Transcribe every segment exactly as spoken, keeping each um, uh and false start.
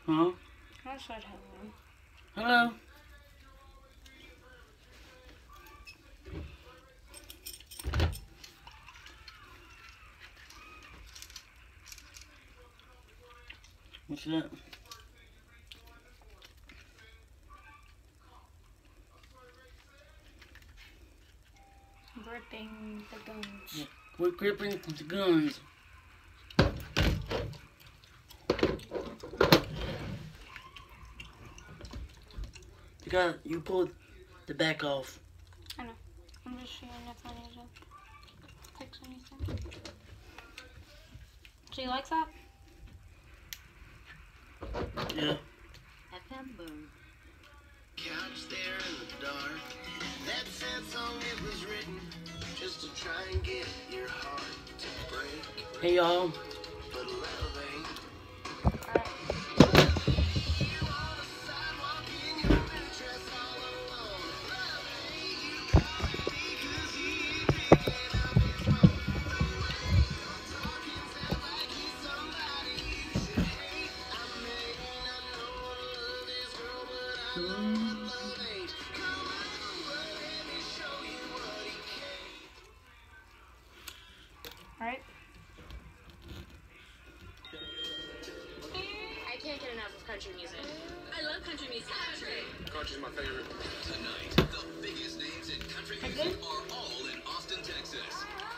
Huh? I said hello. Hello. What's that? Gripping the guns. Yeah. We're gripping the guns. You got you pulled the back off. I know. I'm just seeing if I need to fix anything. So you like that? Yeah. F M boom. Couch there in the dark. That sad song, it was written just to try and get your heart to break. Hey y'all. But love ain't. Alright. You on the sidewalk in your mattress all alone. Love ain't you calling me 'cause he picking up his phone. The way you're talking sounds like he's somebody you should hate. I may not know what love is, girl, but I know what love ain't. Come on, but let me show you what he can't. Alright. I can't get enough of country music. I love country music. Country. Country's my favorite. Tonight, the biggest names in country music are all in Austin, Texas.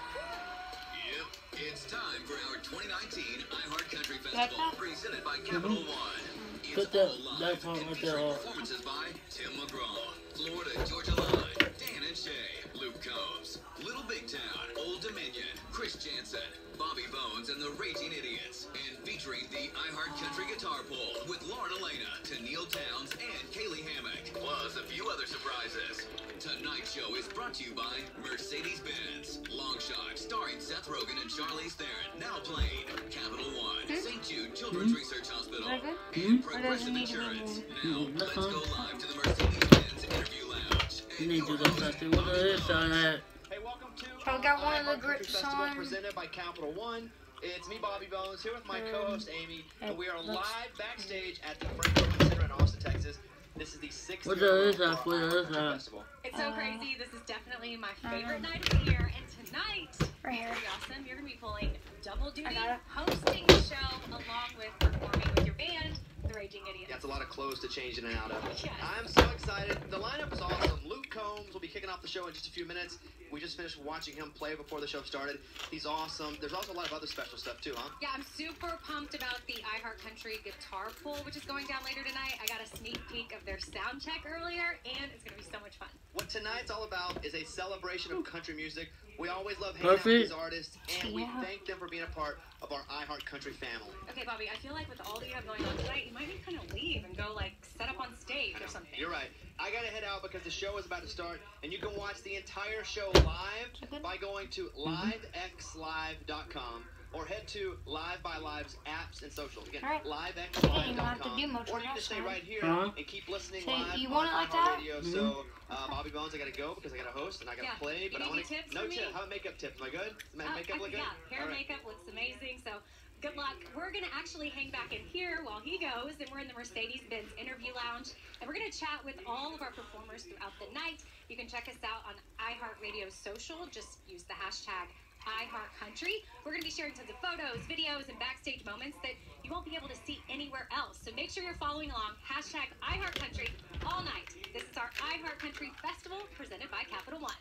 Yep, it's time for our twenty nineteen iHeart Country Festival, presented by Capital One. It's Put that- all live that part and right featuring there off. performances by Tim McGraw, Florida Georgia Line, Dan and Shay, Luke Combs, Little Big Town, Old Dominion, Chris Jansen, Bobby Bones and the Raging Idiots, and featuring the iHeart Country Guitar Poll with Lauren Elena, Tennille Towns, and Kaylee Hammock, plus a few other surprises. Tonight's show is brought to you by Mercedes-Benz, Longshot, starring Seth Rogen and Charlize Theron, now playing Capital One, Saint Jude Children's Research Hospital, Is that good? and Hmm? Or does it Progressive need to be Insurance. more? Now, Mm, let's that's go fine. live to the Mercedes-Benz interview lounge. You And need your to do that host, something. What Bobby is Bones. that? Hey, welcome to So we got uh, one of the iHeart Country grips Festival on. presented by Capital One. It's me, Bobby Bones, here with my Um, co-host Amy, and we are it looks- live backstage at the Franklin Center in Austin, Texas. This is the sixth What year the in a is row that? for What our the is iHeart that? Festival. It's so Uh, crazy. This is definitely my favorite um, night of the year. And tonight, Right here. pretty awesome. You're going to be pulling double duty, I got it. hosting the show along with performing with your band, the Raging Idiots. That's a lot of clothes to change in and out of. Yes. I'm so excited. The lineup is awesome. Luke Combs will be kicking off the show in just a few minutes. We just finished watching him play before the show started. He's awesome. There's also a lot of other special stuff too, huh? Yeah, I'm super pumped about the iHeart Country Guitar Pool, which is going down later tonight. I got a sneak peek of their sound check earlier, and it's going to be so much fun. What tonight's all about is a celebration of country music. We always love hanging out with Perfect. these artists, and we Yeah. thank them for being a part of our iHeart Country family. Okay, Bobby, I feel like with all that you have going on tonight, you might need to kind of leave and go, like, set up on stage or something. You're right. I gotta head out because the show is about to start, and you can watch the entire show live by going to live x live dot com or head to Live by Live's apps and socials. Again, Alright. live x You live don't dot have to com. do much Or on you can that stay side. right here Huh? and keep listening So live you on want it like iHeart that? Radio. Mhm. So, uh, Bobby Bones, I gotta go because I gotta host and I gotta Yeah. play. But You I need want any tips no for me? tips. How about makeup tips? Am I good? Does my Uh, makeup I- look good? yeah, hair All and right. makeup looks amazing. So good luck. We're going to actually hang back in here while he goes, and we're in the Mercedes-Benz interview lounge, and we're going to chat with all of our performers throughout the night. You can check us out on iHeartRadio social. Just use the hashtag iHeartCountry. We're going to be sharing tons of photos, videos, and backstage moments that you won't be able to see anywhere else. So make sure you're following along. Hashtag iHeartCountry all night. This is our iHeartCountry Festival presented by Capital One.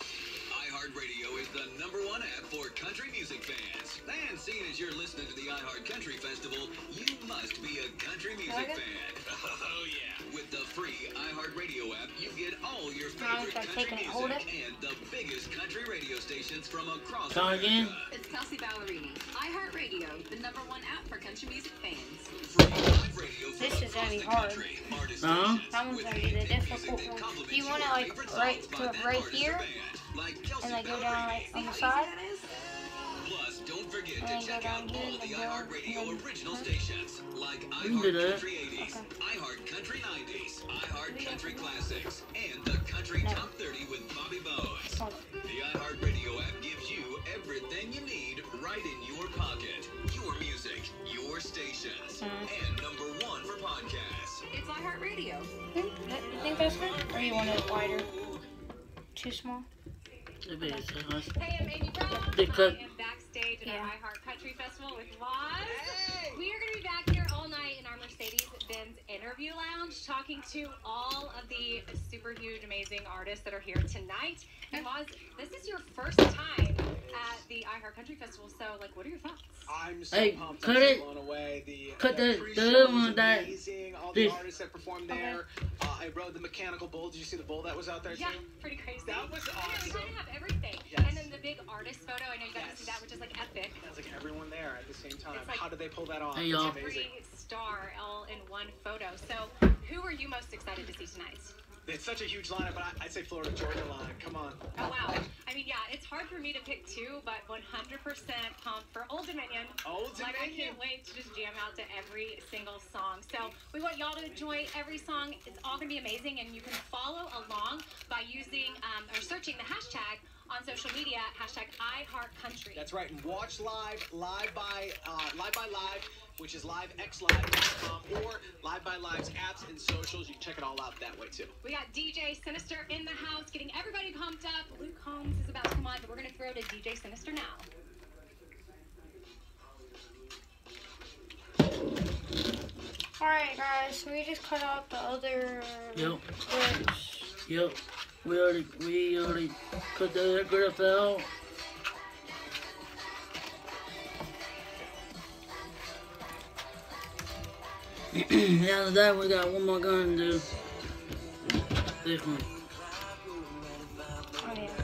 iHeartRadio is the number one app for country music fans. And seeing as you're listening to the iHeart Country Festival, you must be a country music Like it? fan. Oh, yeah. With the free iHeartRadio app, you get all your Now favorite if I country take it and hold music and the biggest country radio stations from across Come America. again? It's Kelsey Ballerini. iHeartRadio, the number one app for country music fans. Free live radio from This is gonna be across the hard. country. Artist Uh-huh. stations That one's with gonna be the hit music difficult that one. complements You want it, your like, favorite right songs to- by that right artist or here? band, like Kelsey And I go down Ballerini. like on the side. Plus, don't forget And to I go check down out here all and the go iHeartRadio and- original huh? stations, like can do iHeart that. Country eighties, Okay. iHeart Country nineties, iHeart Country Classics, and the Country No. Top thirty with Bobby Bones. Hold on. The iHeartRadio app gives you everything you need right in your pocket. Your music, your stations, Uh. and number one for podcasts. It's iHeartRadio. Hmm, You think that's good? Or you want it wider? Too small? It is, uh, Hey, I'm Amy Brown. They cut- I am backstage at Yeah. our iHeart Country Festival with Roz. Hey! We are going to be back here all night in our Mercedes-Benz interview lounge talking to all of the super huge, amazing artists that are here tonight. And Roz, this is your first time at the iHeart Country Festival, so, like, what are your thoughts? I'm so Hey, pumped. cut I'm so it. blown away. The, Cut the, the- pre-show the little was one that- amazing. All the this- artists that performed there. Uh, I rode the mechanical bull. Did you see the bull that was out there Yeah, too? pretty crazy. That was Yeah, we awesome. kind of have everything. Yes. And then the big artist photo, I know you got to Yes. see that, which is, like, epic. That's like everyone there at the same time. It's like- How did they pull that off? Hey, It's y'all. amazing. Every star all in one photo. So, who are you most excited to see tonight? It's such a huge lineup, but I, I'd say Florida Georgia line. Come on. Oh, wow. I mean, yeah, it's hard for me to pick two, but one hundred percent pumped for Old Dominion. Old Like, I Dominion. can't wait to just jam out to every single song. So, we want y'all to enjoy every song. It's all going to be amazing, and you can follow along by using um, or searching the hashtag on social media, hashtag iHeartCountry. That's right. And watch live, live by, uh, live by live, which is live x live dot com or Live by Live's apps and socials. You can check it all out that way too. We got D J Sinister in the house, getting everybody pumped up. Luke Combs is about to come on, but we're going to throw to D J Sinister now. Alright guys, so we just cut out the other Yep. clips. Yep. We already, we already cut the other graph out. After that, we got one more gun to do. This one. Oh yeah.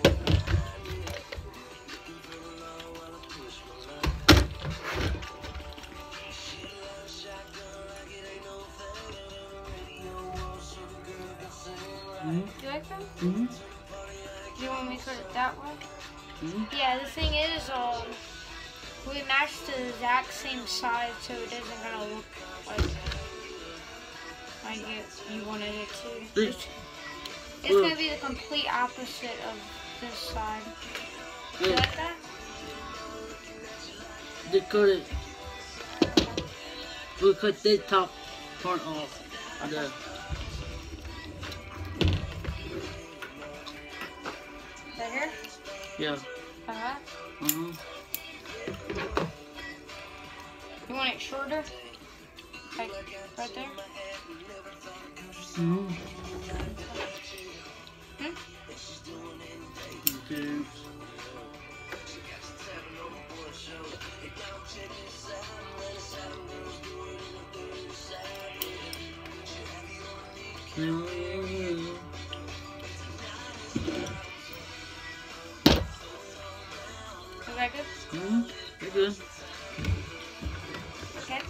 Mm-hmm. You like them? Mm-hmm. Do you want me to cut it that way? Mm-hmm. Yeah, the thing is, um, we matched the exact same size, so it isn't gonna look like like it, you wanted it to. This, It's, it's gonna be the complete opposite of this side. You this, like that? they cut it. We cut this top part off. The, Right here? yeah. Like that? Uh-huh. You want it shorter? Like right there? Mm-hmm. Hmm? Okay. Is that good? Mm-hmm. You're good. Okay.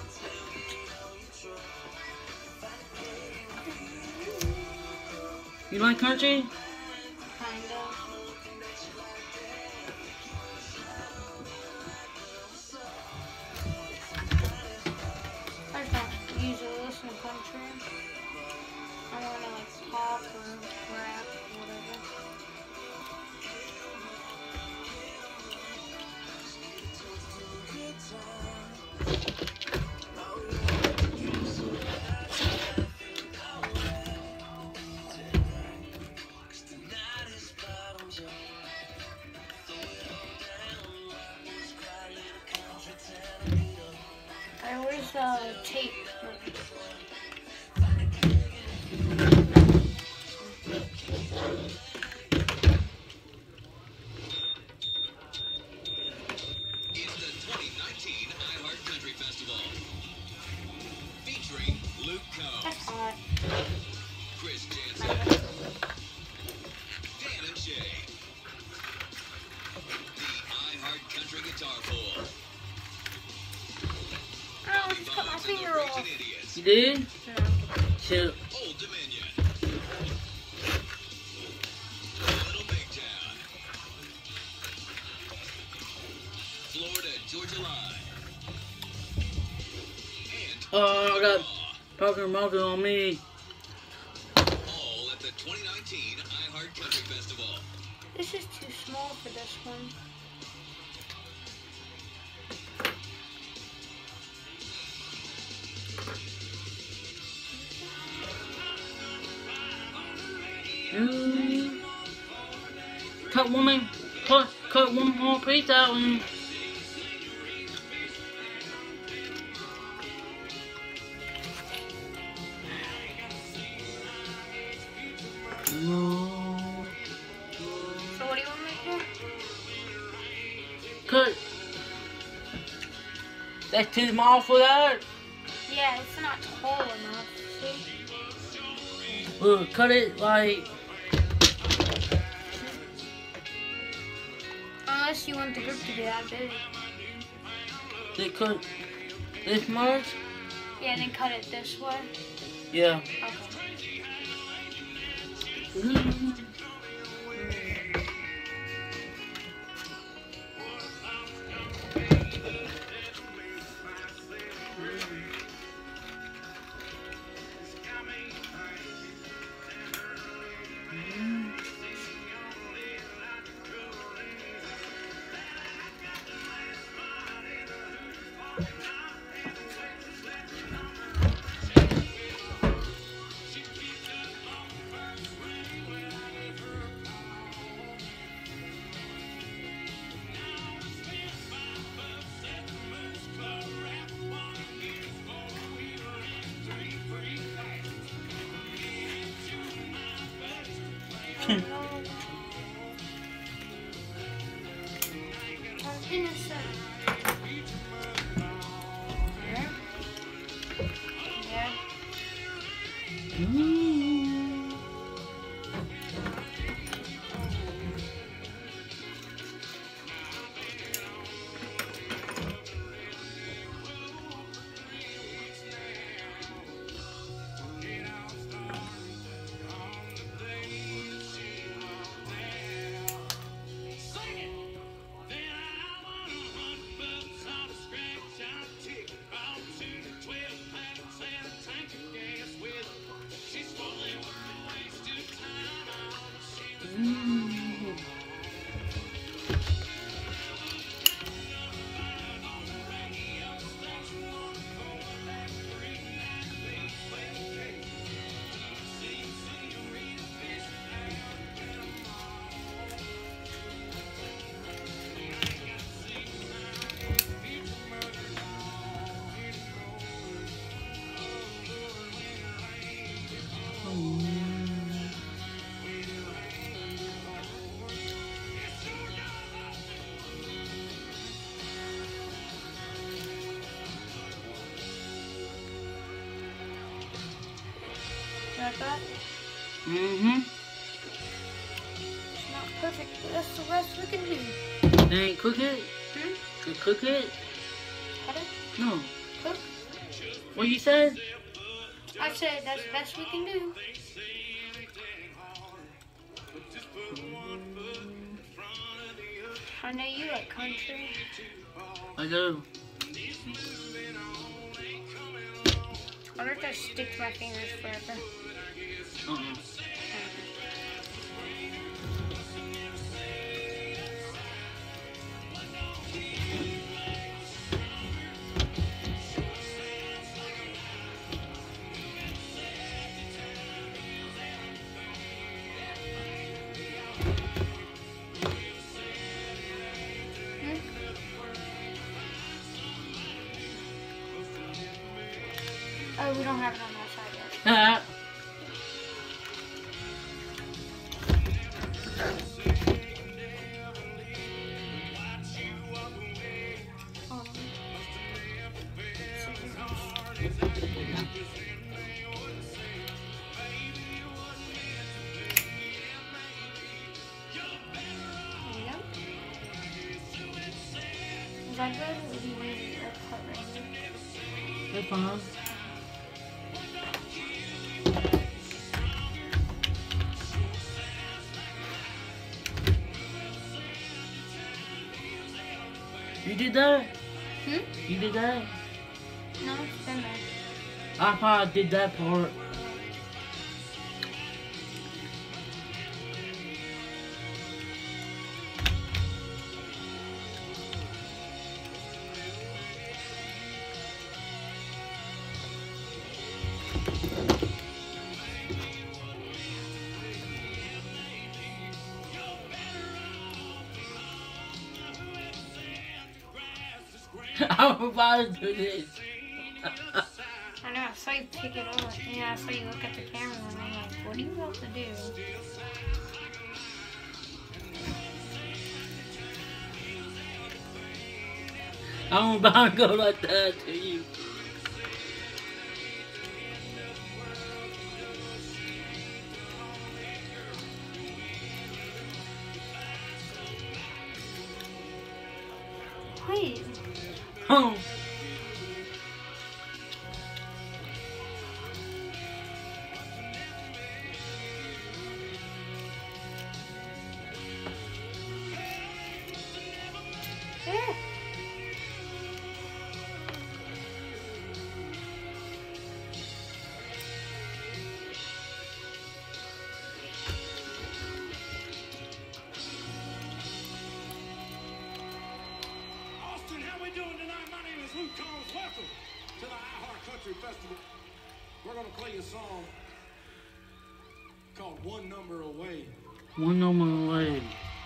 You like country? Kind of. I don't usually listen to country. I want to like pop or rap or whatever. I always uh, tape. It's the twenty nineteen iHeart Country Festival. Featuring Luke That's Combs, hot. Chris Jansen, Dan and Shay. The iHeart Country Guitar Pool. Oh, I just cut my Bones and the finger off. Raging Idiots. You did? No. Chill. Old Dominion. Little Big Town. Florida Georgia Line. And Oh, I got Parker Marker on me. all at the twenty nineteen iHeart Country Festival. This is too small for this one. cut one more, cut, cut one more piece out and. No. So what do you want me to do? Cut. That's too small for that. Yeah, it's not tall enough. See? Look, cut it like. Unless you want the grip to be that big. They cut this much. Yeah, and then cut it this way. Yeah. Okay. I'm innocent. Yeah. Yeah. Like that? Mm-hmm. It's not perfect, but that's the best we can do. Then cook it. Hmm? You cook it. Cut it? No. Cook? What you said? I said that's the best we can do. I know you like country. I do. I wonder if I stick to my fingers forever. Uh-uh. Oh, we don't have it on that side yet. Ah. Hold on. Yeah. Is that good? Or do you need a cut right here? That's fine. You did that? Hmm? You did that? No, it's been there. I probably did that part. I'm about to do this. I know, I saw you pick it up. Yeah, I saw you look at the camera and I'm like, what are you about to do? I'm about to go like that to you. Wait. Oh. Yeah. Austin, how we doing tonight? My name is Luke Combs. Welcome to the iHeart Country Festival. We're gonna play a song called One Number Away. One number away.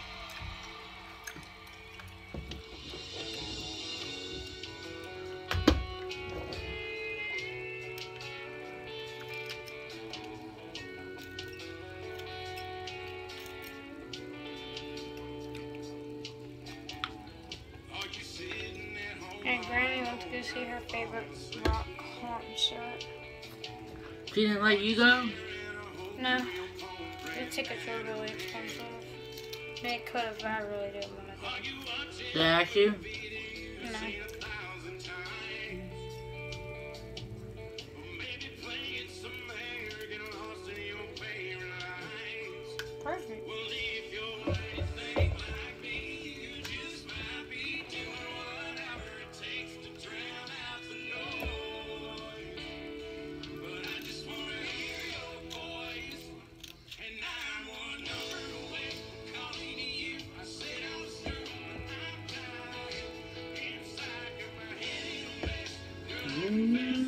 Are you sitting at home? And Granny went to go see her favorite rock concert. She didn't let you go? No, the tickets were really expensive. They could have, but I really didn't want to go. They asked you? No. Perfect. Mm.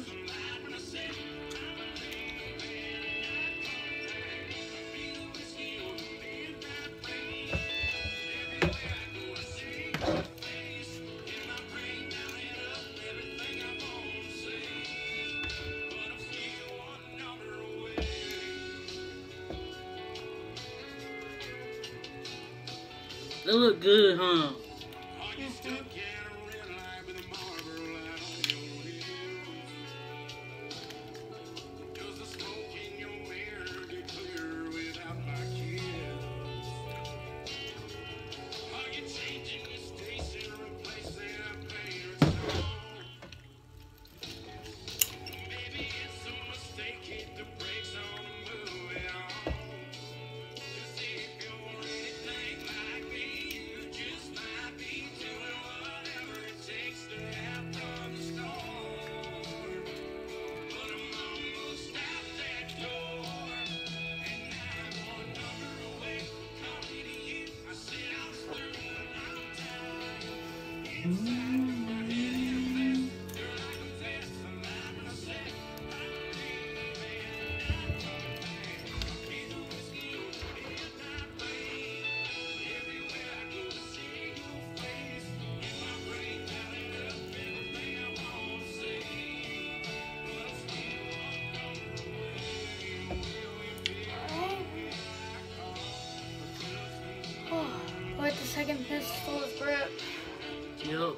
They look good, huh? Like the second pistol of grip. Yep.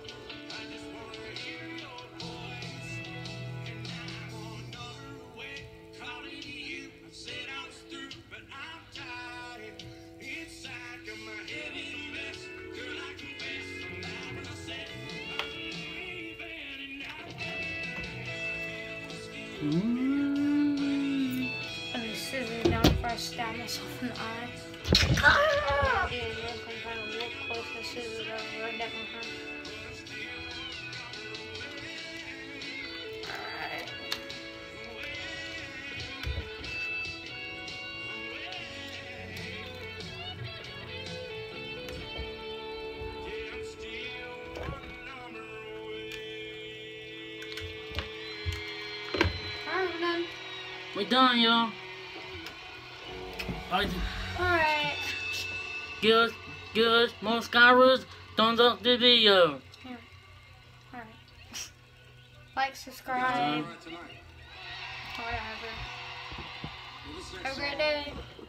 Mm. And these scissors down before I stab myself in the eye. Ah! Dude, look, I'm trying to look close. The scissors are right down my hand. Alright. Alright, we're done. We done, y'all. Alright, Alright. give us, give us more Skyrus. Thumbs up the video. Here. Alright. Like, subscribe, All right, tonight. whatever. Well, this next Have a great song day.